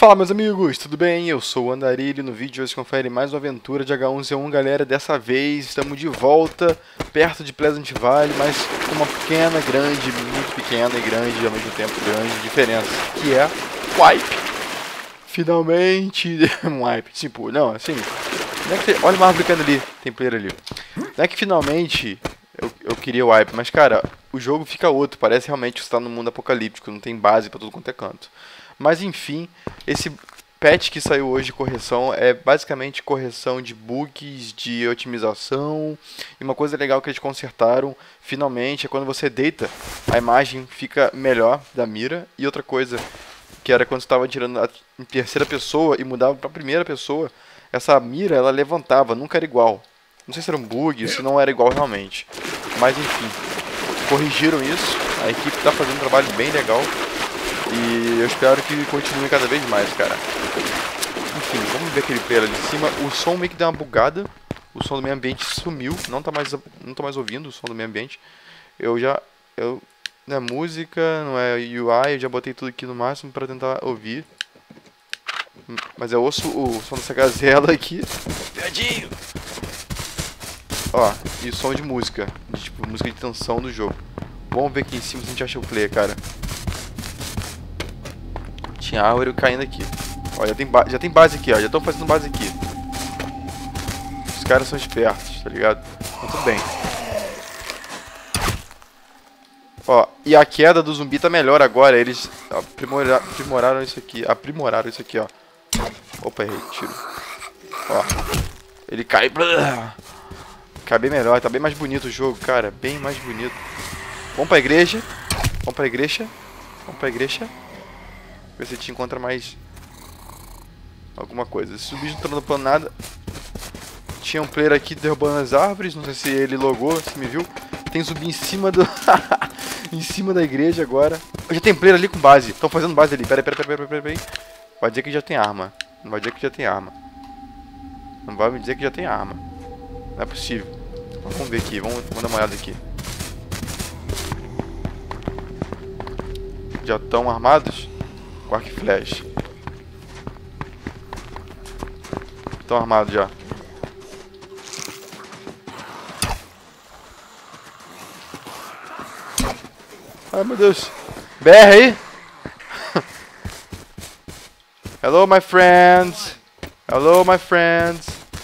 Fala meus amigos, tudo bem? Eu sou o Andarilho e no vídeo de hoje confere mais uma aventura de H1Z1, galera. Dessa vez estamos de volta, perto de Pleasant Valley, mas com uma pequena, grande, muito pequena e grande, ao mesmo tempo grande diferença, que é wipe. Finalmente, um wipe, tipo, não, assim, não é que olha o árvore caindo ali, tem player ali. Não é que finalmente eu queria o wipe, mas cara, o jogo fica outro, parece realmente que você está no mundo apocalíptico, não tem base pra tudo quanto é canto. Mas enfim, esse patch que saiu hoje de correção é basicamente correção de bugs, de otimização. E uma coisa legal que eles consertaram finalmente é quando você deita, a imagem fica melhor da mira. E outra coisa, que era quando você estava tirando em terceira pessoa e mudava para primeira pessoa, essa mira ela levantava, nunca era igual. Não sei se era um bug, se não era igual realmente. Mas enfim, corrigiram isso, a equipe está fazendo um trabalho bem legal. E eu espero que continue cada vez mais, cara. Enfim, vamos ver aquele player ali de cima. O som meio que deu uma bugada. O som do meio ambiente sumiu. Não tô mais ouvindo o som do meio ambiente. Não é música, não é UI. Eu já botei tudo aqui no máximo pra tentar ouvir. Mas eu ouço o som dessa gazela aqui. Viadinho! Ó, e o som de música. Tipo, música de tensão do jogo. Vamos ver aqui em cima se a gente acha o player, cara. Tinha árvore caindo aqui. Ó, já tem base aqui, ó. Já estão fazendo base aqui. Os caras são espertos, tá ligado? Mas tudo bem. Ó, e a queda do zumbi tá melhor agora. Eles aprimoraram isso aqui. Aprimoraram isso aqui, ó. Opa, errei. Tiro. Ó. Ele cai. Cai bem melhor. Tá bem mais bonito o jogo, cara. Bem mais bonito. Vamos pra igreja. Vamos pra igreja. Vamos pra igreja. Ver se a gente encontra mais alguma coisa. Esse bicho não tá dando plano nada. Tinha um player aqui derrubando as árvores. Não sei se ele logou, se me viu. Tem zumbi em cima do... em cima da igreja agora. Já tem player ali com base. Estão fazendo base ali. Pera aí. Vai dizer que já tem arma. Não vai dizer que já tem arma. Não vai me dizer que já tem arma. Não é possível. Vamos ver aqui. Vamos dar uma olhada aqui. Já estão armados? Com arco e flecha. Estão armados já. Ai meu Deus. BR aí. Hello my friends. Hello my friends.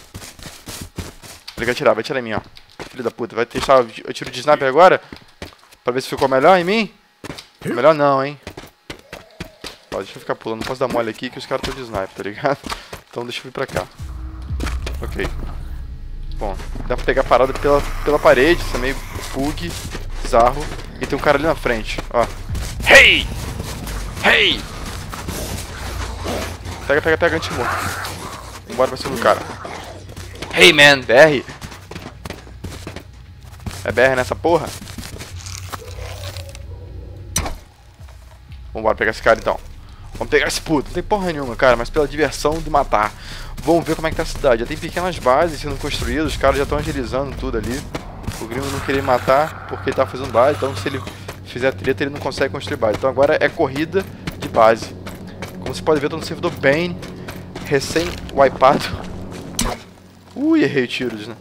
Ele vai atirar em mim, ó. Filho da puta, vai testar o tiro de sniper agora? Pra ver se ficou melhor em mim? Melhor não, hein. Deixa eu ficar pulando, não posso dar mole aqui que os caras estão de sniper, tá ligado? Então deixa eu vir pra cá. Ok. Bom, dá pra pegar a parada pela parede, isso é meio bug, bizarro. E tem um cara ali na frente, ó. Hey! Hey! Pega, antes de morrer. Vambora pra cima do cara. Hey man, BR! É BR nessa porra? Vambora pegar esse cara então. Vamos pegar esse puto, não tem porra nenhuma, cara, mas pela diversão de matar. Vamos ver como é que tá a cidade. Já tem pequenas bases sendo construídas, os caras já estão agilizando tudo ali. O gringo não queria matar porque ele tá fazendo base, então se ele fizer treta ele não consegue construir base. Então agora é corrida de base. Como você pode ver, eu tô no servidor bem recém-wipeado. Ui, errei o tiro, né?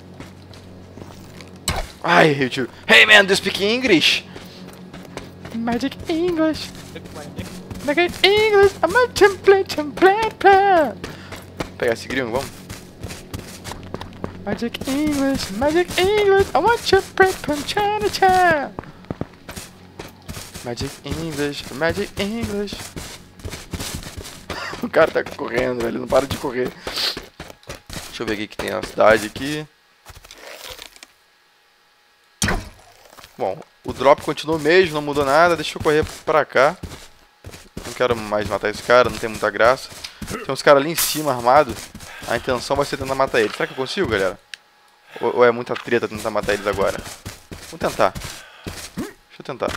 Ai, errei o tiro. Hey man, do you speak English? Magic English. Magic English, I'm a template. Pegar esse gringo, vamos. Magic English, I want you break from China. Magic English. O cara tá correndo, ele não para de correr. Deixa eu ver o que tem na cidade aqui. Bom, o drop continua o mesmo, não mudou nada. Deixa eu correr pra cá. Não quero mais matar esse cara, não tem muita graça. Tem uns caras ali em cima armados. A intenção vai ser tentar matar eles. Será que eu consigo, galera? Ou é muita treta tentar matar eles agora? Vou tentar. Deixa eu tentar.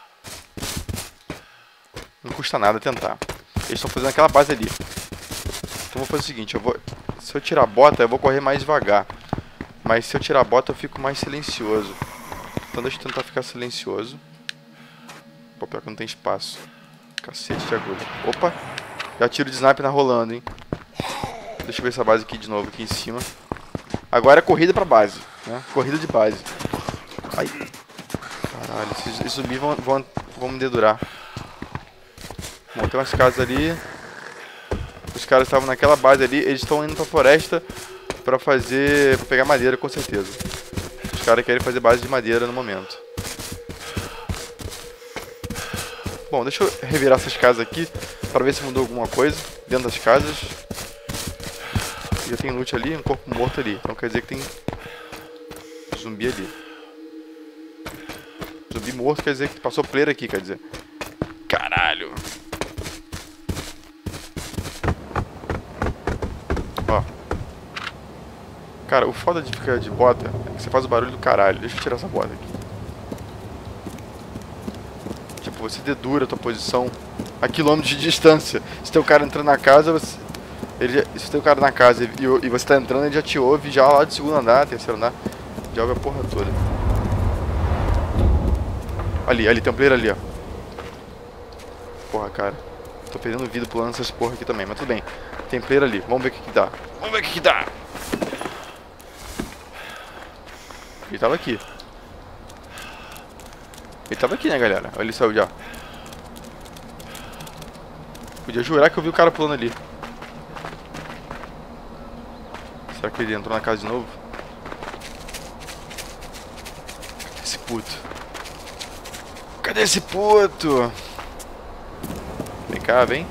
Não custa nada tentar. Eles estão fazendo aquela base ali. Então vou fazer o seguinte, se eu tirar a bota, eu vou correr mais devagar. Mas se eu tirar a bota, eu fico mais silencioso. Então deixa eu tentar ficar silencioso. Pô, pior que não tem espaço. Cacete de agulha. Opa! Já tiro de sniper na rolando, hein. Deixa eu ver essa base aqui de novo, aqui em cima. Agora é corrida pra base, né? Corrida de base. Ai. Caralho, esses zumbis vão me dedurar. Bom, tem umas casas ali. Os caras estavam naquela base ali. Eles estão indo pra floresta pra fazer... pra pegar madeira, com certeza. Os caras querem fazer base de madeira no momento. Bom, deixa eu revirar essas casas aqui pra ver se mudou alguma coisa dentro das casas. Já tem loot ali, um corpo morto ali. Então quer dizer que tem zumbi ali. Zumbi morto quer dizer que passou player aqui, quer dizer. Caralho. Ó. Cara, o foda de ficar de bota é que você faz o barulho do caralho. Deixa eu tirar essa bota aqui. Tipo, você dedura a tua posição a quilômetros de distância. Se tem um cara entrando na casa, você... se tem um cara na casa e você tá entrando, ele já te ouve já lá do segundo andar, terceiro andar. Já ouve a porra toda. Ali, tem um player ali, ó. Porra, cara. Tô perdendo vida pulando essas porra aqui também, mas tudo bem. Tem player ali, vamos ver o que dá. Vamos ver o que dá. Ele tava aqui. Ele tava aqui, né, galera? Olha, ele saiu já. Podia jurar que eu vi o cara pulando ali. Será que ele entrou na casa de novo? Cadê esse puto? Cadê esse puto? Vem cá, vem.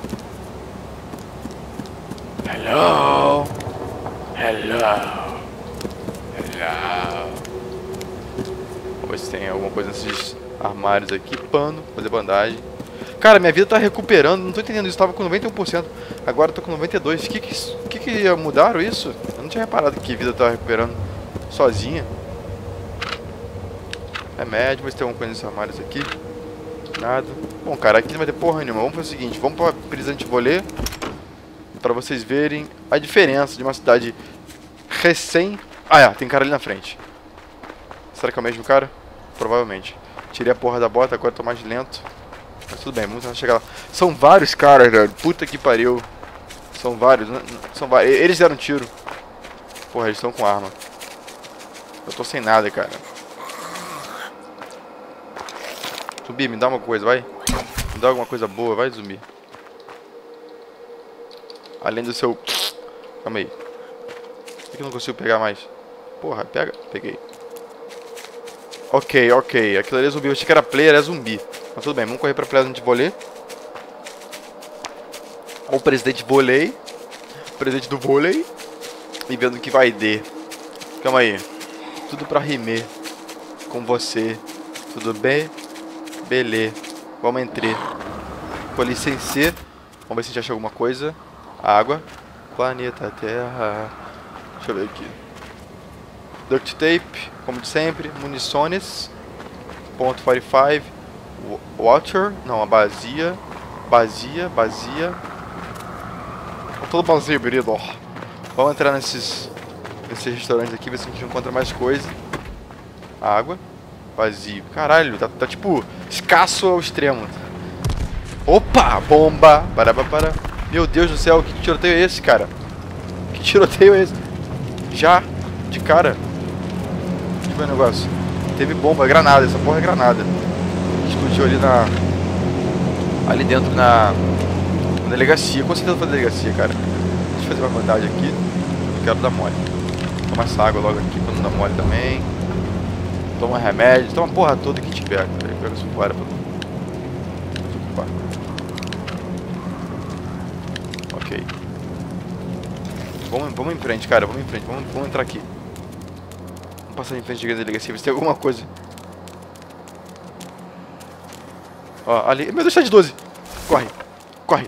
Hello. Hello. Hello. Vamos ver se tem alguma coisa nesses armários aqui. Pano, fazer bandagem. Cara, minha vida tá recuperando. Não tô entendendo isso. Tava com 91%. Agora eu tô com 92%. Que mudaram isso? Eu não tinha reparado que a vida tá recuperando sozinha. Remédio, ver se tem alguma coisa nesses armários aqui. Nada. Bom, cara, aqui não vai ter porra nenhuma. Vamos fazer o seguinte, vamos pra prisão de vôlei pra vocês verem a diferença de uma cidade recém... Ah, é, tem cara ali na frente. Será que é o mesmo cara? Provavelmente. Tirei a porra da bota, agora tô mais lento. Mas tudo bem, vamos tentar chegar lá. São vários caras, velho. Puta que pariu. São vários, são vários. Eles deram tiro. Porra, eles estão com arma. Eu tô sem nada, cara. Zumbi, me dá uma coisa, vai. Me dá alguma coisa boa, vai, zumbi. Além do seu... Calma aí. Por que eu não consigo pegar mais? Porra, pega. Peguei. Ok. Aquilo ali é zumbi. Eu achei que era player, é zumbi. Mas tudo bem, vamos correr pra player de vôlei. Olha o presidente vôlei. O presidente do vôlei. E vendo o que vai dar. Calma aí. Tudo pra rimar com você. Tudo bem? Beleza. Vamos entrar. Com licença. Vamos ver se a gente acha alguma coisa. Água. Planeta Terra. Deixa eu ver aqui. Duct tape, como de sempre. Munições. Ponto 45. Water. Não, a bacia. Bacia. Todo vazio, querido. Vamos entrar nesses restaurantes aqui, ver se a gente encontra mais coisa. Água. Vazio. Caralho, tá tipo escasso ao extremo. Opa! Bomba! Para. Meu Deus do céu, que tiroteio é esse, cara? Que tiroteio é esse? Já? De cara? Deixa eu ver o negócio. Teve bomba, granada. Essa porra é granada. Explodiu ali dentro na delegacia. Com certeza foi na delegacia, cara. Deixa eu fazer uma vantagem aqui. Não quero dar mole. Toma essa água logo aqui pra não dar mole também. Toma remédio. Toma a porra toda que tiver, cara. Pega isso fora pra não se ocupar. Ok. Vamos em frente, cara. Vamos em frente. Vamos entrar aqui. Vamos passar em frente da delegacia. Ver se tem alguma coisa. Ó, ali. Meu Deus, tá de 12. Corre.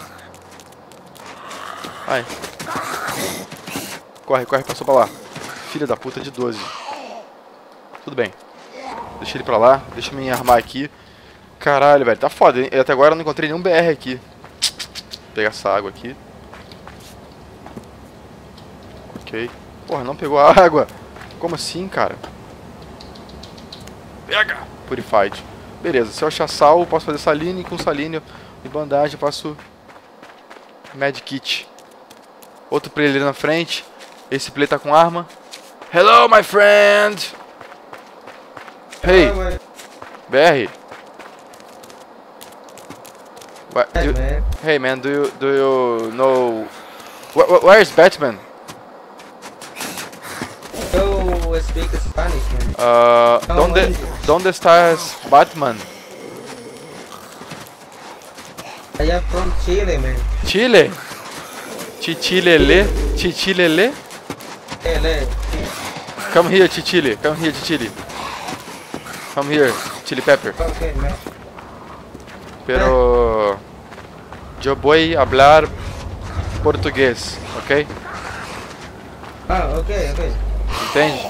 Ai. Corre, passou pra lá. Filha da puta de 12. Tudo bem. Deixa ele pra lá. Deixa eu me armar aqui. Caralho, velho. Tá foda, hein? Até agora eu não encontrei nenhum BR aqui. Vou pegar essa água aqui. Ok. Porra, não pegou a água. Como assim, cara? Pega! Purified. Beleza, se eu achar sal, eu posso fazer saline. Com saline e bandagem eu faço Medkit. Outro play ali na frente. Esse play tá com arma. Hello, my friend! Hey, BR. Hey man, do you know where is Batman? Eu speak Spanish, man. ¿Dónde estás Batman? I am from Chile, man. Chile? Chichilele? Chichilele? Chile. Come here, Chichile. Come here, Chichile. Come here, Chili Pepper. Okay, man. Pero yo voy a hablar português, ok? Ah, okay. Entende?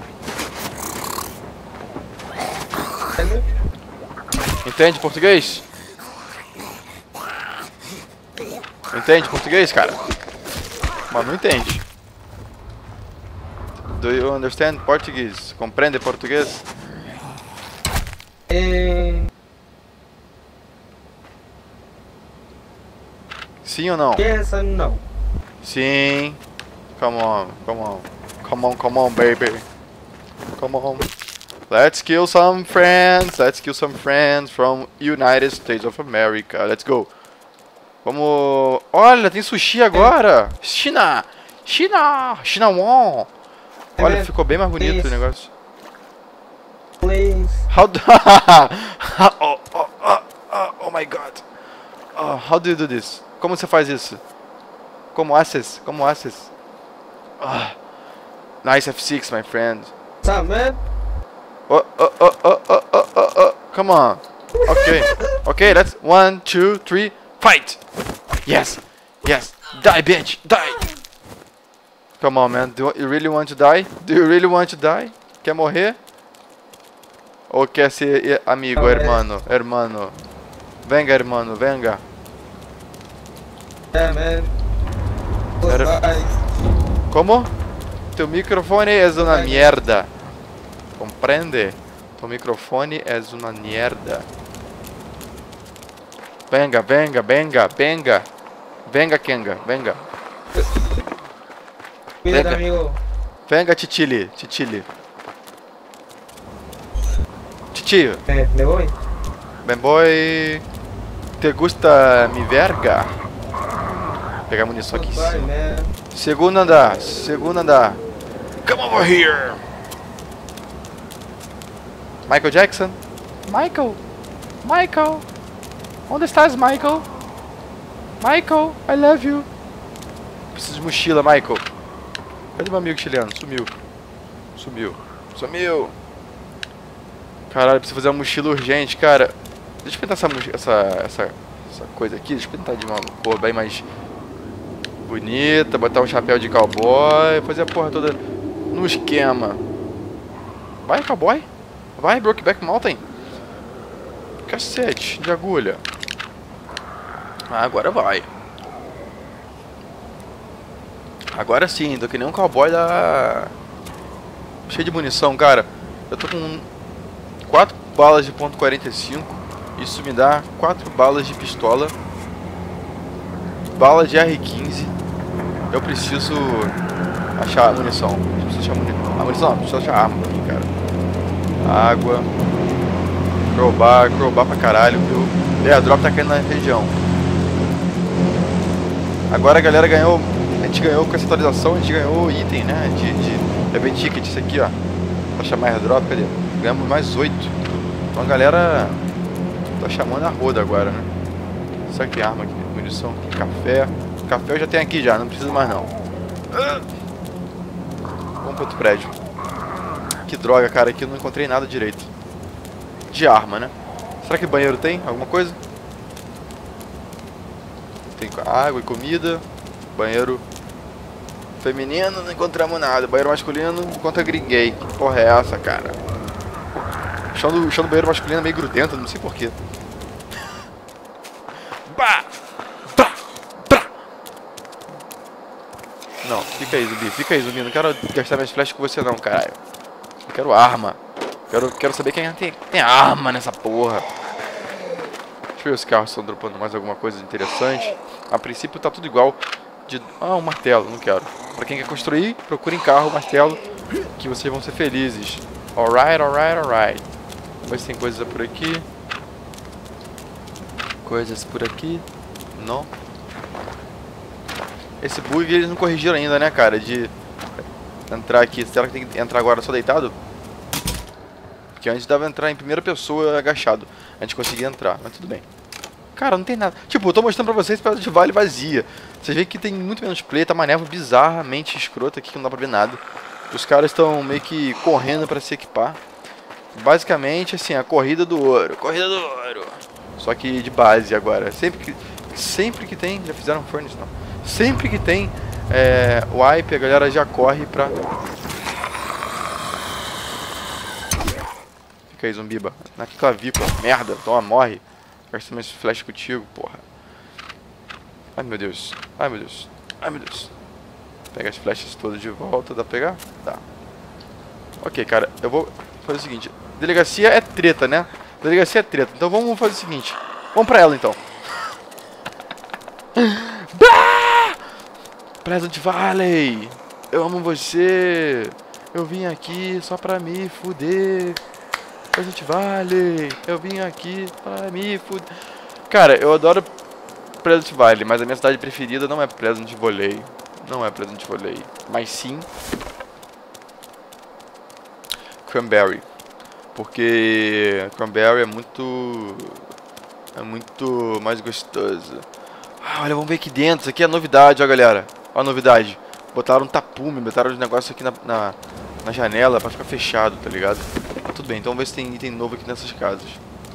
Entende português? Entende português, cara? Mas não entende. Do you understand Portuguese? Compreende português? Sim ou não? Yes and no. Sim. Come on, baby. Come on. Let's kill some friends. Let's kill some friends from United States of America. Let's go. Vamos... Olha, tem sushi agora. China. Won. Olha, ficou bem mais bonito o negócio. Please. How do... oh my god. How do you do this? Como você faz isso? Como access? Nice F6, my friend. What's up, man? Come on. Okay, let's 1, 2, 3, fight. Yes. Die, bitch, die. Come on, man. Do you really want to die? Quer morrer? Ou quer ser amigo, hermano? Venga, hermano, venga. Yeah, man. Goodbye. Como? Teu microfone é uma merda. Compreende? Teu microfone é uma merda. Venga. Venga, Kenga, venga. Cuídate, amigo. Venga, Chichile. Chichillo. Me voy. Bem boy. Te gusta mi verga? Pegar munição aqui em Goodbye, cima. man. Segundo andar. Come over here. Michael Jackson. Michael. Onde estás, Michael? I love you. Preciso de mochila, Michael. Cadê meu amigo chileno? Sumiu. Caralho, preciso fazer uma mochila urgente, cara. Deixa eu pintar essa coisa aqui. Deixa eu pintar de uma cor bem mais bonita. Botar um chapéu de cowboy. Fazer a porra toda no esquema. Vai, cowboy. Vai, Brokeback Mountain. Cacete de agulha. Agora vai. Agora sim, tô que nem um cowboy da... Cheio de munição, cara. Eu tô com 4 balas de .45. Isso me dá 4 balas de pistola. Bala de R15. Eu preciso achar munição. Preciso achar arma pra mim, cara. Água. Crowbar pra caralho, viu? A drop tá caindo na região. Agora a galera ganhou. A gente ganhou com essa atualização, a gente ganhou item, né? De event ticket, isso aqui, ó. Pra chamar airdrop, cadê? Ganhamos mais 8. Então a galera tá chamando a roda agora, né? Será que tem arma aqui? Munição aqui, café. Café eu já tenho aqui já, não preciso mais não. Vamos pro outro prédio. Que droga, cara, aqui eu não encontrei nada direito. De arma, né? Será que banheiro tem? Alguma coisa? Tem água e comida. Banheiro feminino, não encontramos nada. Banheiro masculino, encontra gringuei. Que porra é essa, cara? O chão do banheiro masculino é meio grudento, não sei porquê. Não, fica aí, zumbi. Não quero gastar minhas flechas com você não, caralho. Eu quero arma. Quero saber quem tem arma nessa porra. Deixa eu ver se os carros estão dropando mais alguma coisa interessante. A princípio tá tudo igual. Um martelo, não quero. Pra quem quer construir, procure em carro, martelo, que vocês vão ser felizes. Alright, alright, alright. Vamos ver se tem coisas por aqui. Coisas por aqui. Não. Esse bug eles não corrigiram ainda, né, cara? De entrar aqui. Será que tem que entrar agora só deitado? Porque antes dava entrar em primeira pessoa agachado. A gente conseguia entrar, mas tudo bem. Cara, não tem nada. Tipo, eu tô mostrando pra vocês Pleasant Valley vazia. Vocês veem que tem muito menos play, tá uma névoa bizarramente escrota aqui que não dá pra ver nada. Os caras estão meio que correndo pra se equipar. Basicamente, assim, a corrida do ouro. Corrida do ouro. Só que de base agora. Sempre que tem... Já fizeram furnace, não. Sempre que tem wipe, a galera já corre pra... Fica aí, zumbiba. Na clavícula. Merda. Toma, morre. Gasta mais flash contigo, porra. Ai, meu Deus. Ai, meu Deus. Ai, meu Deus. Pega as flechas todas de volta. Dá pra pegar? Dá. Ok, cara. Eu vou fazer o seguinte. Delegacia é treta, né? Delegacia é treta. Então vamos fazer o seguinte. Vamos pra ela, então. Pleasant Valley. Eu amo você. Eu vim aqui só pra me fuder. Pleasant Valley. Eu vim aqui pra me fuder. Cara, eu adoro Pleasant Valley, mas a minha cidade preferida não é Pleasant Valley. Não é Pleasant Valley. Mas sim Cranberry. Porque Cranberry é muito mais gostoso. Olha, vamos ver aqui dentro. Isso aqui é novidade, ó, galera. Ó a novidade. Botaram um tapume, botaram os negócios aqui na janela pra ficar fechado, tá ligado? Mas tudo bem, então vamos ver se tem item novo aqui nessas casas.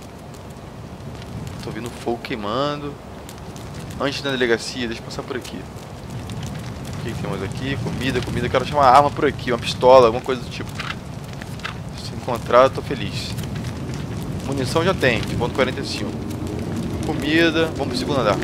Tô vendo fogo queimando. Antes da delegacia, deixa eu passar por aqui. O que temos aqui? Comida. Eu quero achar uma arma por aqui, uma pistola, alguma coisa do tipo. Se encontrar, eu tô feliz. Munição já tem, de ponto 45. Comida, vamos pro segundo andar.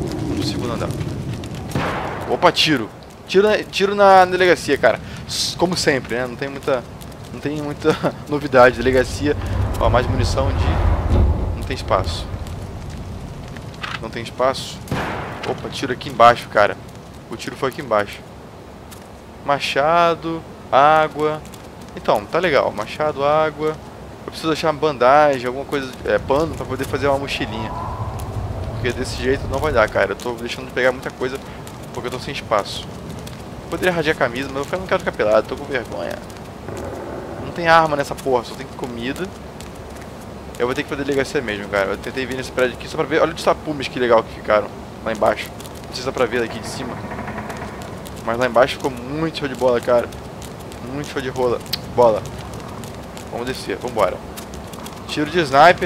Opa, tiro. Tiro na delegacia, cara. Como sempre, né? Não tem muita novidade. Delegacia, ó, mais munição de... Não tem espaço. Não tem espaço. Opa, tiro aqui embaixo, cara. O tiro foi aqui embaixo. Machado, água. Então, tá legal. Machado, água. Eu preciso achar uma bandagem, alguma coisa, pano pra poder fazer uma mochilinha. Porque desse jeito não vai dar, cara. Eu tô deixando de pegar muita coisa porque eu tô sem espaço. Poderia rasgar a camisa, mas eu não quero ficar pelado, tô com vergonha. Não tem arma nessa porra, só tem comida. Eu vou ter que ir pra delegacia mesmo, cara. Eu tentei vir nesse prédio aqui só pra ver. Olha os tapumes que legal que ficaram lá embaixo. Não sei se dá pra ver daqui de cima. Mas lá embaixo ficou muito show de bola, cara. Muito show de bola. Vamos descer, vambora. Tiro de sniper.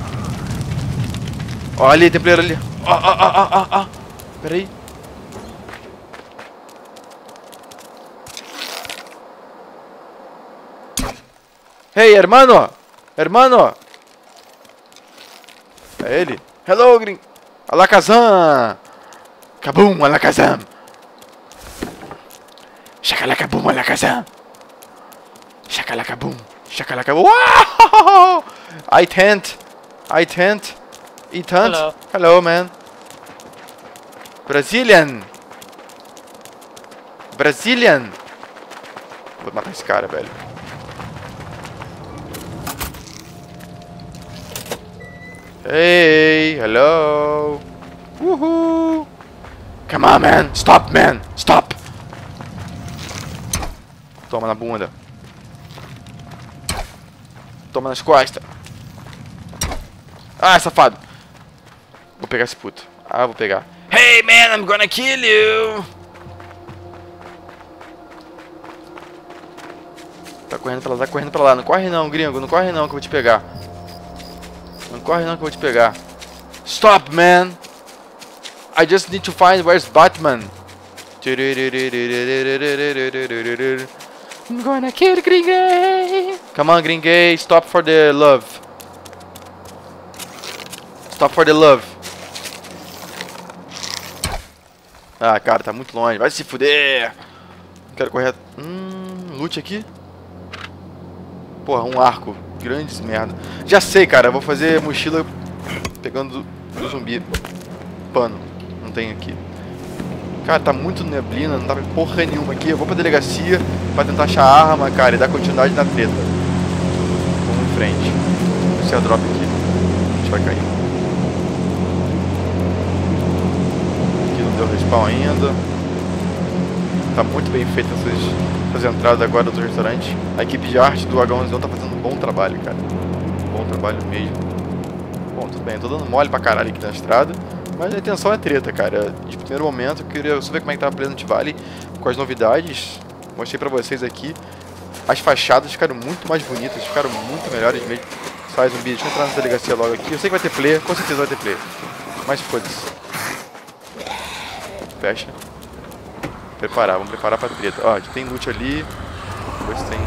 Ó, ali, tem player ali. Ó. Pera aí. Hey, hermano! É ele? Hello, gring... Alakazam! Kabum, Alakazam! Shakalakabum, Alakazam! Shakalakabum! Wow! I tent! Hello, man! Brazilian! Vou matar esse cara, velho. Hey, hello. Woohoo. Come on, man. Stop. Toma na bunda. Toma nas costas. Ah, safado. Vou pegar esse puto. Vou pegar. Hey, man, I'm gonna kill you. Tá correndo pra lá. Não corre não, gringo. Não corre não que eu vou te pegar. Não corre não que eu vou te pegar. Stop, man. I just need to find where's Batman. I'm gonna kill Gringay. Come on, Gringay. Stop for the love. Ah, cara, tá muito longe. Vai se fuder. Não quero correr. Loot aqui. Porra, um arco. Grandes merda. Já sei, cara. Eu vou fazer mochila pegando do zumbi. Pano. não tem aqui. Cara, tá muito neblina, não dá pra porra nenhuma aqui. Eu vou pra delegacia pra tentar achar a arma, cara, e dar continuidade na treta. Vamos em frente. Esse é a drop aqui. A gente vai cair. Aqui não deu respawn ainda. Tá muito bem feita essas entradas agora do restaurante. A equipe de arte do H11 tá fazendo um bom trabalho, cara. Bom trabalho mesmo. Bom, tudo bem, eu tô dando mole pra caralho aqui na estrada. Mas a intenção é treta, cara. De primeiro momento, eu queria só ver como é que tá a Pleasant Valley com as novidades. Mostrei pra vocês aqui. As fachadas ficaram muito mais bonitas, ficaram muito melhores mesmo. Sai zumbi, deixa eu entrar na delegacia logo aqui. Eu sei que vai ter player, com certeza vai ter player. Mas foda-se. Fecha. Preparar, vamos preparar pra treta. Ó, aqui tem loot ali. Depois tem.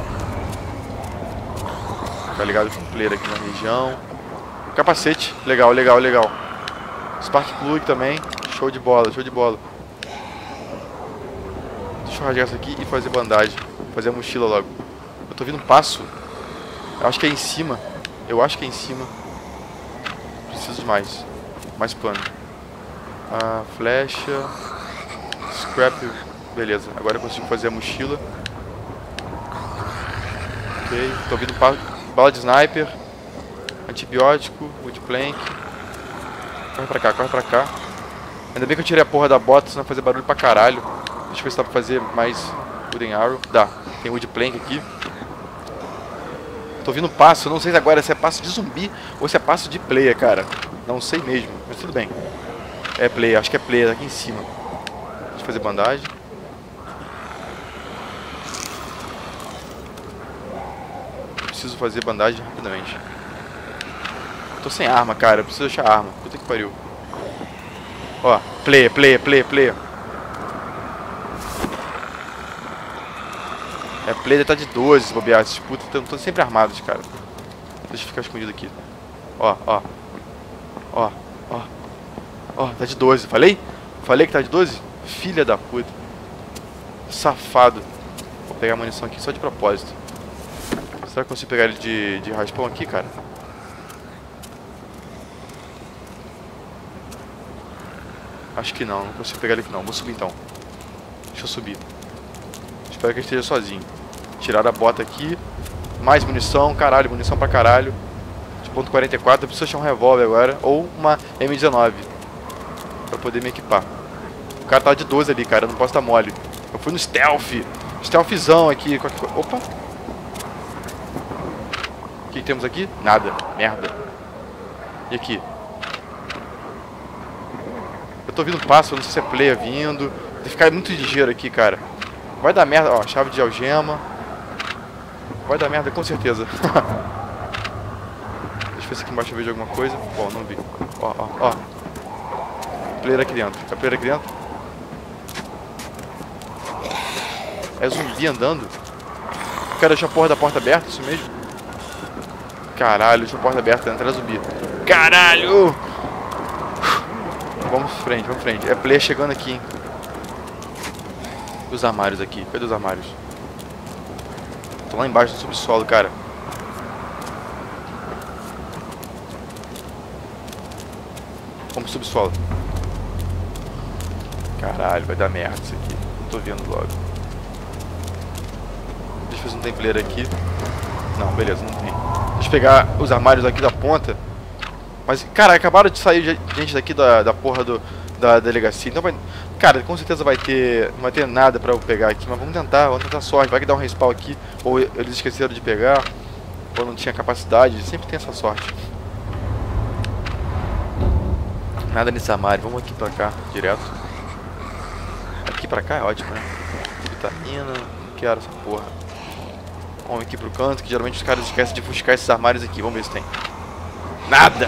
Tá ligado com player aqui na região. Capacete, legal, legal, legal. Spark Plug também, show de bola, show de bola. Deixa eu rasgar isso aqui e fazer bandagem. Fazer a mochila logo. Eu tô ouvindo um passo. Eu acho que é em cima. Eu acho que é em cima. Preciso de mais. Mais pano. Ah, flecha. Scrap. Beleza, agora eu consigo fazer a mochila. Ok, tô ouvindo bala de sniper. Antibiótico, wood plank. Corre pra cá, corre pra cá. Ainda bem que eu tirei a porra da bota, senão vai fazer barulho pra caralho. Deixa eu ver se dá pra fazer mais wooden arrow. Dá, tem wood plank aqui. Tô ouvindo passo, eu não sei agora se é passo de zumbi ou se é passo de player, cara. Não sei mesmo, mas tudo bem. É player, acho que é player, tá aqui em cima. Deixa eu fazer bandagem. Preciso fazer bandagem rapidamente. Tô sem arma, cara. Eu preciso achar arma. Puta que pariu. Ó, player. É, player tá de 12, se bobear. Esses putos estão sempre armados, cara. Deixa eu ficar escondido aqui. Ó. Ó, tá de 12. Falei? Falei que tá de 12? Filha da puta. Safado. Vou pegar a munição aqui só de propósito. Será que eu consigo pegar ele de raspão aqui, cara? Acho que não consigo pegar ele aqui não. Vou subir então. Deixa eu subir. Espero que ele esteja sozinho. Tirar a bota aqui. Mais munição, caralho, munição pra caralho. De ponto .44, eu preciso achar um revólver agora. Ou uma M19. Pra poder me equipar. O cara tá de 12 ali, cara, eu não posso dar mole. Eu fui no stealth. Stealthzão aqui. Opa. O que temos aqui? Nada. Merda. E aqui? Eu tô ouvindo um passo, eu não sei se é player vindo. Tem que ficar muito ligeiro aqui, cara. Vai dar merda. Ó, chave de algema. Vai dar merda, com certeza. Deixa eu ver se aqui embaixo eu vejo alguma coisa. Bom, não vi. Ó. Player aqui dentro. Tá player aqui dentro? É zumbi andando? Quero deixar a porra da porta aberta, isso mesmo? Caralho, deixa a porta aberta, entra zumbi. Caralho! Vamos em frente. É player chegando aqui, hein? Os armários aqui. Cadê os armários? Estão lá embaixo no subsolo, cara. Vamos pro subsolo. Caralho, vai dar merda isso aqui. Não tô vendo logo. Deixa eu ver se não tem player aqui. Não, beleza, não tem. Deixa eu pegar os armários aqui da ponta. Mas, cara, acabaram de sair gente daqui da porra da delegacia. Então, cara, com certeza vai ter... Não vai ter nada pra eu pegar aqui. Mas vamos tentar sorte. Vai que dá um respawn aqui. Ou eles esqueceram de pegar. Ou não tinha capacidade. Sempre tem essa sorte. Nada nesse armário. Vamos aqui pra cá, direto. Aqui pra cá é ótimo, né? Vitamina. Não quero essa porra. Vamos aqui pro canto, que geralmente os caras esquecem de buscar esses armários aqui. Vamos ver se tem. Nada!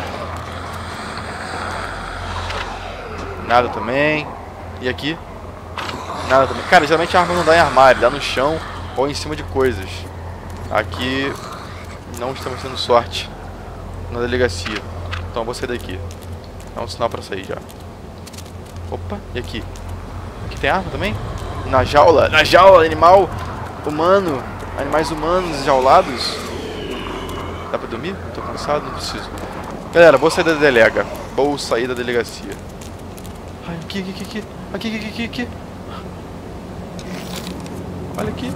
Nada também. E aqui? Nada também. Cara, geralmente a arma não dá em armário, dá no chão ou em cima de coisas. Aqui não estamos tendo sorte na delegacia. Então eu vou sair daqui. Dá um sinal pra sair já. Opa, e aqui? Aqui tem arma também? Na jaula, animal humano. Animais humanos jaulados. Dá pra dormir? Tô cansado, não preciso. Galera, vou sair da delega. Vou sair da delegacia. Ai, aqui. Olha aqui.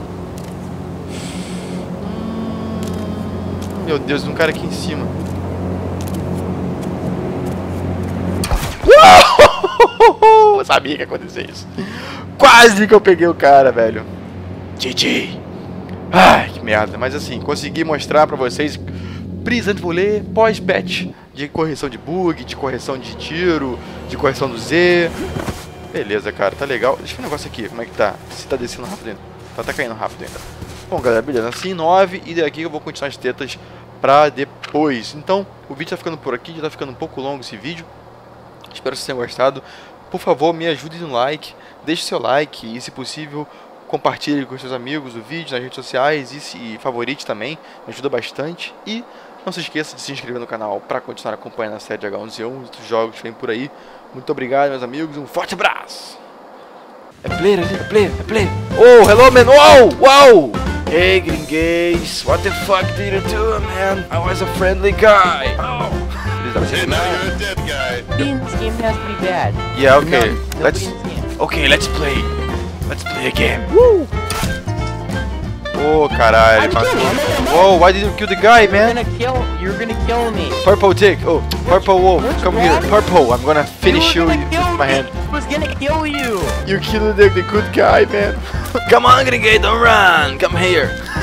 Meu Deus, um cara aqui em cima. Eu sabia que ia acontecer isso. Quase que eu peguei o cara, velho. GG. Ai, que merda. Mas assim, consegui mostrar pra vocês Brisant Volley pós-patch. De correção de bug, de correção de tiro, de correção do Z. Beleza, cara, tá legal. Deixa eu ver um negócio aqui, como é que tá? Se tá descendo rápido ainda. Tá caindo rápido ainda. Bom, galera, beleza. Assim, 9. E daqui eu vou continuar as tetas pra depois. Então, o vídeo tá ficando por aqui. Já tá ficando um pouco longo esse vídeo. Espero que vocês tenham gostado. Por favor, me ajude no like. Deixe seu like e, se possível, compartilhe com seus amigos o vídeo nas redes sociais. E favorite também. Me ajuda bastante. E não se esqueça de se inscrever no canal para continuar acompanhando a série de H1Z1 e outros jogos que vem por aí. Muito obrigado, meus amigos. Um forte abraço! É player ali, é player. Oh, hello, man. Wow! Hey, gringuês. What the fuck did you do, man? I was a friendly guy. Oh. Hey, now you're a dead guy. This game has to be bad. Yeah, okay. No, Let's play. Let's play a game. Woo! Oh, caralho, ele matou. Whoa, why did you kill the guy, man? You're gonna kill me. Purple tick. Oh, purple wolf. Come here. Purple, I'm gonna finish you with my hand. I was gonna kill you. You killed the good guy, man. Come on, gringue, don't run. Come here.